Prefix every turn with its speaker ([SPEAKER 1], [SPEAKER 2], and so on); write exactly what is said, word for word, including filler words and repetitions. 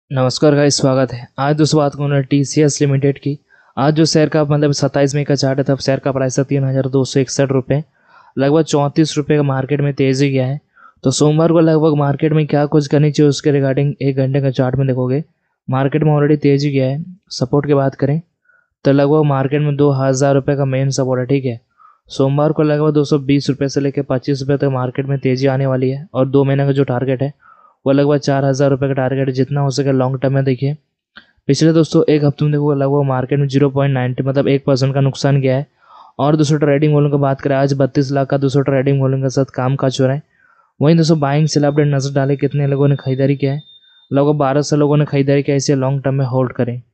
[SPEAKER 1] नमस्कार गाइस, स्वागत है। आज दोस्तों बात करूँ टी सी एस लिमिटेड की। आज जो शेयर का मतलब सत्ताईस मई का चार्ट है, तब शेयर का प्राइस है तीन हज़ार दो सौ इकसठ रुपये, लगभग चौंतीस रुपये का मार्केट में तेज़ी गया है। तो सोमवार को लगभग मार्केट में क्या कुछ करनी चाहिए उसके रिगार्डिंग एक घंटे का चार्ट में देखोगे, मार्केट में ऑलरेडी तेज़ी गया है। सपोर्ट की बात करें तो लगभग मार्केट में दो हज़ार रुपये का मेन सपोर्ट है, ठीक है। सोमवार को लगभग दो सौ बीस रुपये से लेकर पच्चीस रुपये तक मार्केट में तेज़ी आने वाली है, और दो महीने का जो टारगेट है वो लगभग चार हज़ार रुपये का टारगेट है। जितना हो सके लॉन्ग टर्म में देखिए। पिछले दोस्तों एक हफ्ते में देखो लगभग मार्केट में जीरो पॉइंट नाइन्टी मतलब एक परसेंट का नुकसान गया है। और दोस्तों ट्रेडिंग वॉल्यूम की बात करें, आज बत्तीस लाख का दोस्तों ट्रेडिंग वॉल्यूम के साथ काम काज हो रहा है। वहीं दोस्तों बाइंग सेल अपडेट नजर डाले कितने लोगों ने खरीदारी किया है, लगभग बारह सौ लोगों ने खरीदारी किया। इसे लॉन्ग टर्म में होल्ड करें।